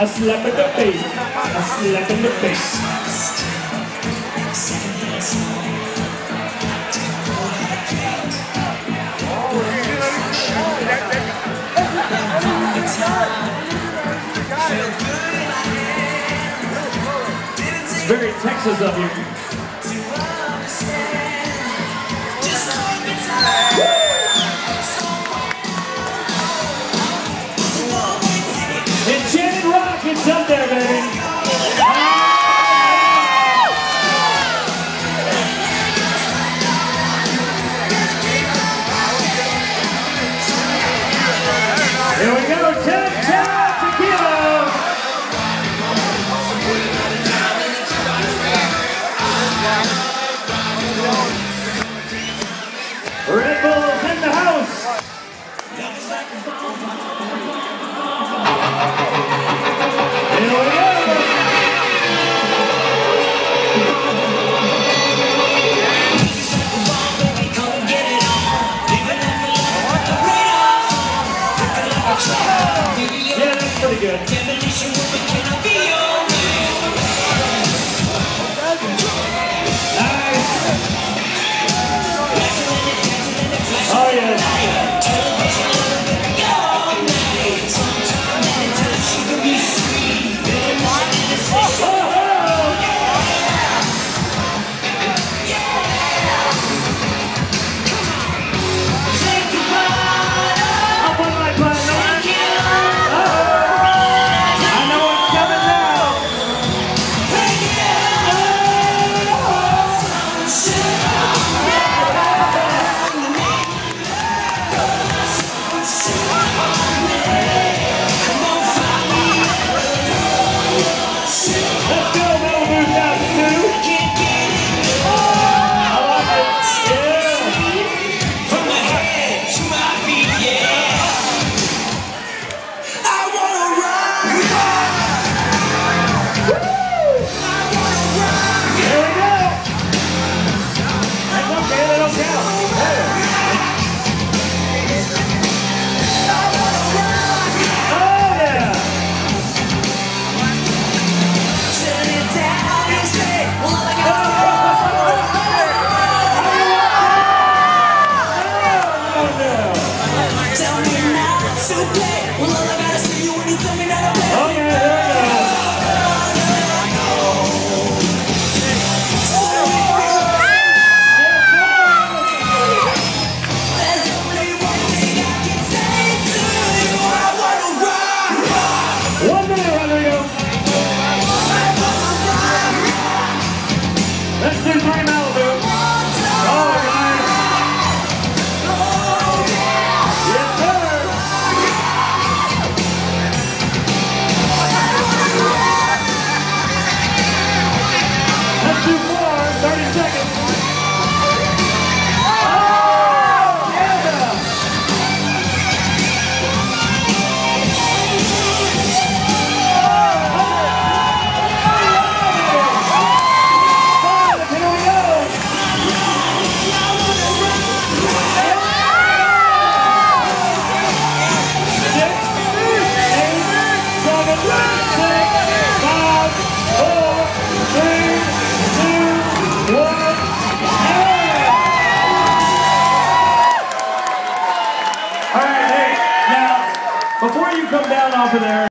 A slap in the face. A slap in the face. It's very Texas of you. Enchanted Rock, it's up there, baby. Here we go, tequila. Red Bull's in the house. Here we go. Yeah, that's pretty good. Nice. Oh yeah. Let's do 3 Malibu. Oh, nice. Yes, sir. Let's do 4, 30 seconds. Oh, yeah. Before you come down off of there,